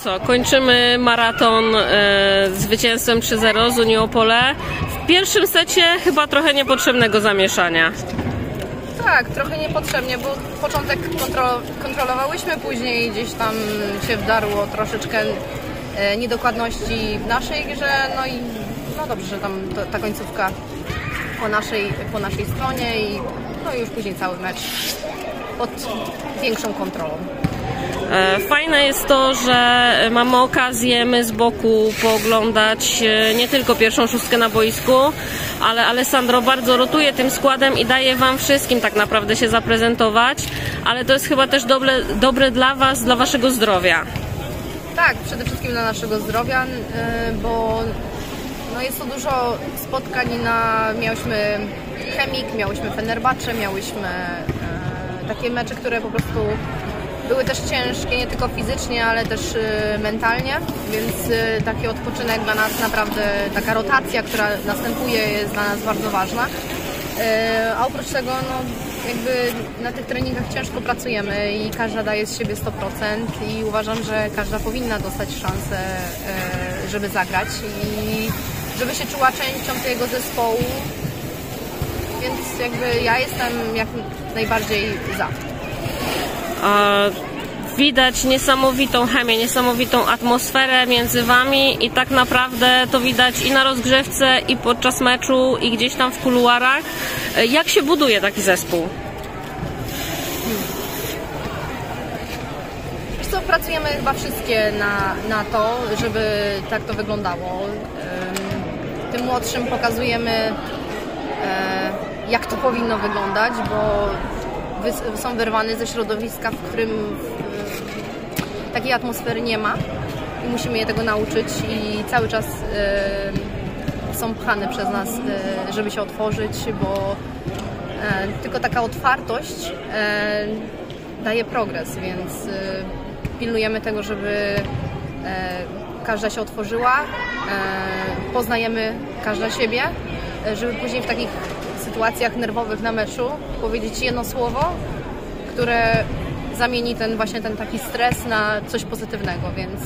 co, kończymy maraton zwycięstwem 3-0 z Unii Opole. W pierwszym secie chyba trochę niepotrzebnego zamieszania. Tak, trochę niepotrzebnie, bo początek kontrolowałyśmy, później gdzieś tam się wdarło troszeczkę niedokładności w naszej grze, no i no dobrze, że tam ta końcówka po naszej stronie i no już później cały mecz pod większą kontrolą. Fajne jest to, że mamy okazję my z boku pooglądać nie tylko pierwszą szóstkę na boisku, ale Alessandro bardzo rotuje tym składem i daje Wam wszystkim tak naprawdę się zaprezentować, ale to jest chyba też dobre dla Was, dla Waszego zdrowia. Tak, przede wszystkim dla naszego zdrowia, bo no jest to dużo spotkań miałyśmy Chemik, miałyśmy Fenerbahce, miałyśmy takie mecze, które po prostu były też ciężkie, nie tylko fizycznie, ale też mentalnie, więc taki odpoczynek dla nas naprawdę, taka rotacja, która następuje, jest dla nas bardzo ważna. A oprócz tego, no, jakby na tych treningach ciężko pracujemy i każda daje z siebie 100% i uważam, że każda powinna dostać szansę, żeby zagrać i żeby się czuła częścią tego zespołu, więc jakby ja jestem jak najbardziej za. Widać niesamowitą chemię, niesamowitą atmosferę między Wami i tak naprawdę to widać i na rozgrzewce, i podczas meczu, i gdzieś tam w kuluarach. Jak się buduje taki zespół? Wiesz co, pracujemy chyba wszystkie na to, żeby tak to wyglądało. Tym młodszym pokazujemy, jak to powinno wyglądać, bo są wyrwani ze środowiska, w którym takiej atmosfery nie ma i musimy je tego nauczyć i cały czas są pchane przez nas, żeby się otworzyć, bo tylko taka otwartość daje progres, więc pilnujemy tego, żeby każda się otworzyła, poznajemy każda siebie, żeby później w takich sytuacjach nerwowych na meczu powiedzieć jedno słowo, które zamieni ten taki stres na coś pozytywnego, więc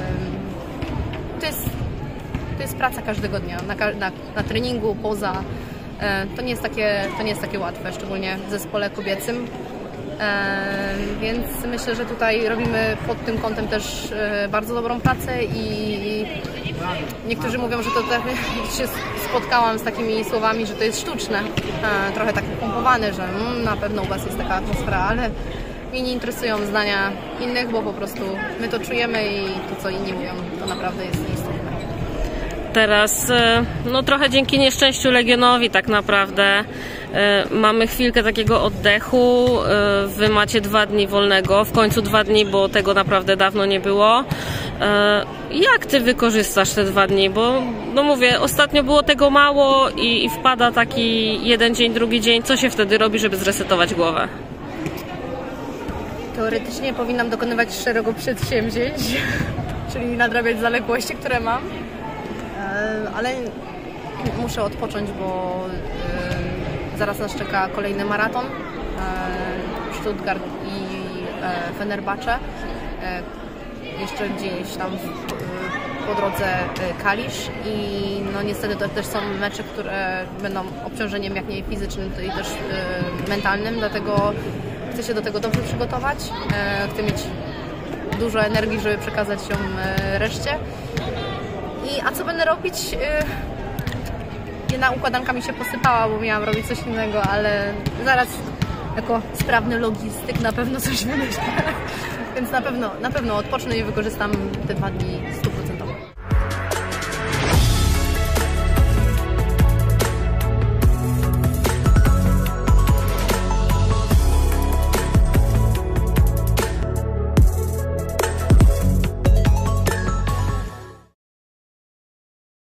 to jest praca każdego dnia, na treningu, poza. To nie jest takie łatwe, szczególnie w zespole kobiecym, więc myślę, że tutaj robimy pod tym kątem też bardzo dobrą pracę i niektórzy mówią, że to tak, się spotkałam z takimi słowami, że to jest sztuczne, trochę tak pompowane, że na pewno u Was jest taka atmosfera, ale mnie nie interesują zdania innych, bo po prostu my to czujemy i to, co inni mówią, to naprawdę jest nieistotne. Teraz, no trochę dzięki nieszczęściu Legionowi tak naprawdę mamy chwilkę takiego oddechu. Wy macie 2 dni wolnego, w końcu 2 dni, bo tego naprawdę dawno nie było. Jak Ty wykorzystasz te 2 dni? Bo no mówię, ostatnio było tego mało i wpada taki jeden dzień, drugi dzień. Co się wtedy robi, żeby zresetować głowę? Teoretycznie powinnam dokonywać szeregu przedsięwzięć, czyli nadrabiać zaległości, które mam, ale muszę odpocząć, bo zaraz nas czeka kolejny maraton, Stuttgart i Fenerbahce, jeszcze gdzieś tam po drodze Kalisz i no niestety to też są mecze, które będą obciążeniem jak nie fizycznym, to i też mentalnym, dlatego chcę się do tego dobrze przygotować, chcę mieć dużo energii, żeby przekazać ją reszcie. A co będę robić? Jedna układanka mi się posypała, bo miałam robić coś innego, ale zaraz jako sprawny logistyk na pewno coś wymyślę. Więc na pewno odpocznę i wykorzystam te 2 dni 100%.